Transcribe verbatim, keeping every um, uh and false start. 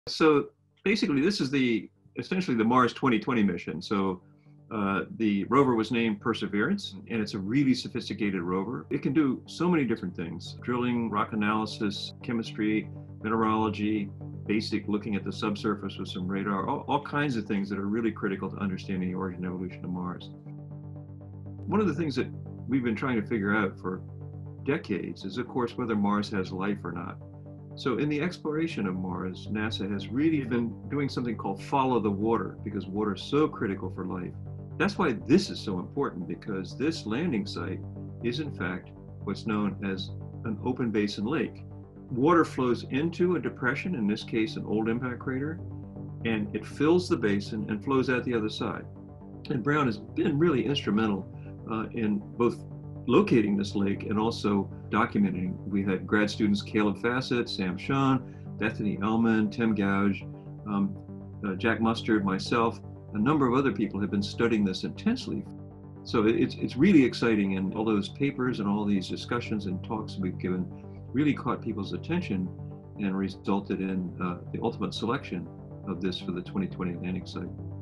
So basically, this is the essentially the Mars twenty twenty mission. So uh, the rover was named Perseverance, and it's a really sophisticated rover. It can do so many different things: drilling, rock analysis, chemistry, mineralogy, basic looking at the subsurface with some radar, all, all kinds of things that are really critical to understanding the origin and evolution of Mars. One of the things that we've been trying to figure out for decades is, of course, whether Mars has life or not. So in the exploration of Mars, NASA has really been doing something called follow the water, because water is so critical for life. That's why this is so important, because this landing site is in fact what's known as an open basin lake. Water flows into a depression, in this case an old impact crater, and it fills the basin and flows out the other side. And Brown has been really instrumental uh, in both locating this lake and also documenting. We had grad students Caleb Fassett, Sam Sean, Bethany Ellman, Tim Gouge, um, uh, Jack Mustard, myself. A number of other people have been studying this intensely. So it's, it's really exciting, and all those papers and all these discussions and talks we've given really caught people's attention and resulted in uh, the ultimate selection of this for the twenty twenty landing site.